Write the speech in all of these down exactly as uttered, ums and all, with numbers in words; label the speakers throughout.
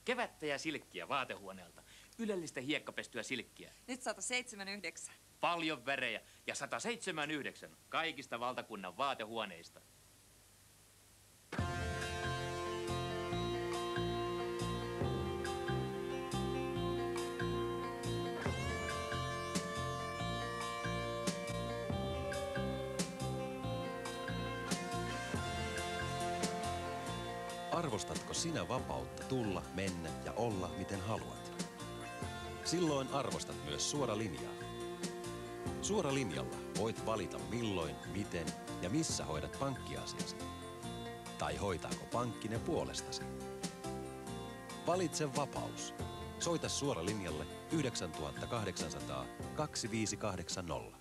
Speaker 1: Kevättä ja silkkiä vaatehuoneelta. Ylellistä hiekkapestyä silkkiä.
Speaker 2: Nyt sata seitsemänkymmentäyhdeksän.
Speaker 1: Paljon värejä ja sata seitsemänkymmentäyhdeksän kaikista valtakunnan vaatehuoneista.
Speaker 3: Arvostatko sinä vapautta tulla, mennä ja olla miten haluat? Silloin arvostat myös Suora Linjaa. Suora Linjalla voit valita milloin, miten ja missä hoidat pankkiasiasi. Tai hoitaako pankki ne puolestasi. Valitse vapaus. Soita Suora Linjalle yhdeksän kahdeksan nolla nolla kaksi viisi kahdeksan nolla.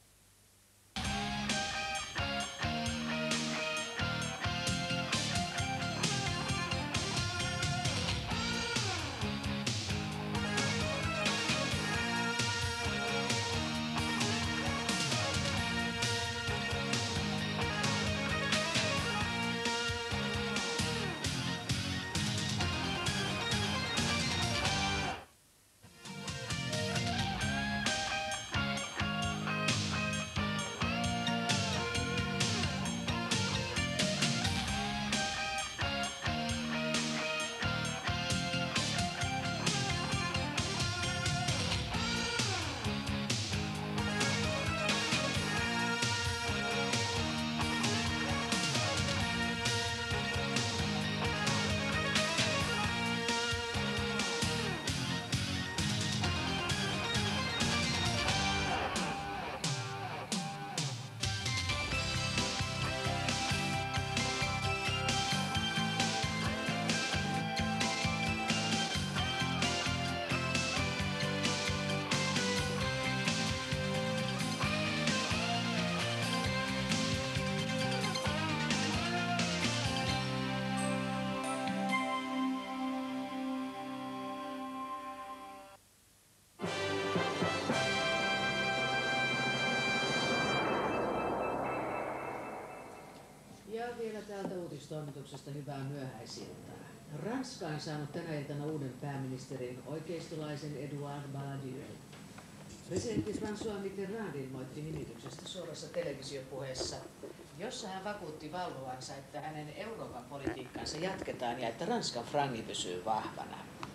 Speaker 4: Ja vielä täältä uutistoimituksesta hyvää myöhäisiltaa. Ranska on saanut tänä iltana uuden pääministerin, oikeistolaisen Edouard Baladieu. Presidentti François Mitterrand ilmoitti nimityksestä suorassa televisiopuheessa, jossa hän vakuutti valvovansa, että hänen Euroopan politiikkansa jatketaan ja että Ranskan frangi pysyy vahvana.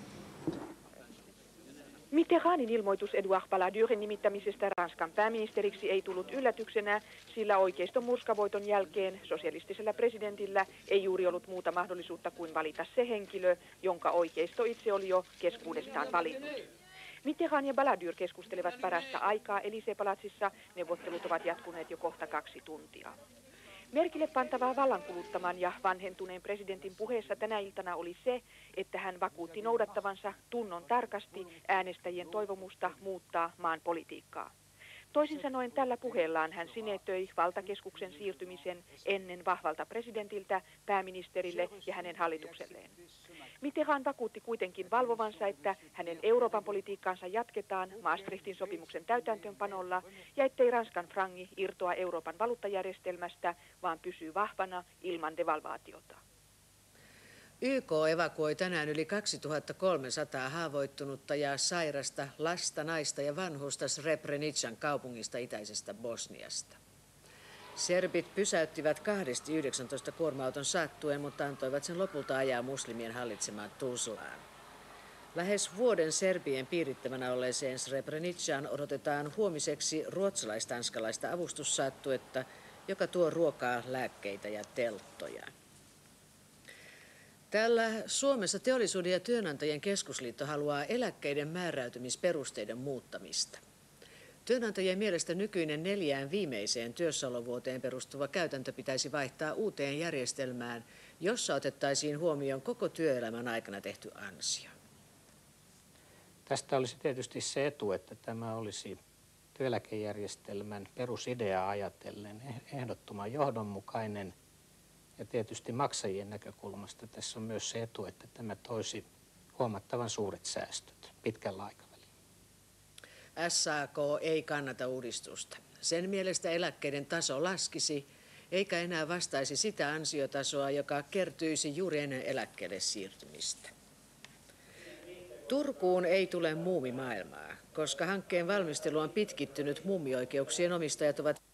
Speaker 5: Mitterrandin ilmoitus Edouard Balladurin nimittämisestä Ranskan pääministeriksi ei tullut yllätyksenä, sillä oikeiston murskavoiton jälkeen sosialistisella presidentillä ei juuri ollut muuta mahdollisuutta kuin valita se henkilö, jonka oikeisto itse oli jo keskuudestaan valinnut. Mitterrand ja Balladur keskustelevat parasta aikaa Élysée-palatsissa. Neuvottelut ovat jatkuneet jo kohta kaksi tuntia. Merkille pantavaa vallankuluttaman ja vanhentuneen presidentin puheessa tänä iltana oli se, että hän vakuutti noudattavansa tunnon tarkasti äänestäjien toivomusta muuttaa maan politiikkaa. Toisin sanoen tällä puheellaan hän sinetöi valtakeskuksen siirtymisen ennen vahvalta presidentiltä pääministerille ja hänen hallitukselleen. Mitterrand vakuutti kuitenkin valvovansa, että hänen Euroopan politiikkaansa jatketaan Maastrichtin sopimuksen täytäntöönpanolla ja ettei Ranskan frangi irtoa Euroopan valuuttajärjestelmästä, vaan pysyy vahvana ilman devalvaatiota.
Speaker 4: Y K evakuoi tänään yli kaksituhattakolmesataa haavoittunutta ja sairasta lasta, naista ja vanhusta Srebrenican kaupungista itäisestä Bosniasta. Serbit pysäyttivät kahdesti yhdeksäntoista kuorma-auton sattuen, mutta antoivat sen lopulta ajaa muslimien hallitsemaan Tuzlaan. Lähes vuoden Serbien piirittävänä olleeseen Srebrenicaan odotetaan huomiseksi ruotsalais-tanskalaista avustussaattuetta, joka tuo ruokaa, lääkkeitä ja telttoja. Täällä Suomessa Teollisuuden ja työnantajien keskusliitto haluaa eläkkeiden määräytymisperusteiden muuttamista. Työnantajien mielestä nykyinen neljään viimeiseen työssäolovuoteen perustuva käytäntö pitäisi vaihtaa uuteen järjestelmään, jossa otettaisiin huomioon koko työelämän aikana tehty ansio.
Speaker 6: Tästä olisi tietysti se etu, että tämä olisi työeläkejärjestelmän perusideaa ajatellen ehdottoman johdonmukainen. Ja tietysti maksajien näkökulmasta tässä on myös se etu, että tämä toisi huomattavan suuret säästöt pitkällä aikavälillä.
Speaker 4: S A K ei kannata uudistusta. Sen mielestä eläkkeiden taso laskisi, eikä enää vastaisi sitä ansiotasoa, joka kertyisi juuri ennen eläkkeelle siirtymistä. Turkuun ei tule muumimaailmaa, koska hankkeen valmistelu on pitkittynyt. Muumioikeuksien omistajat ovat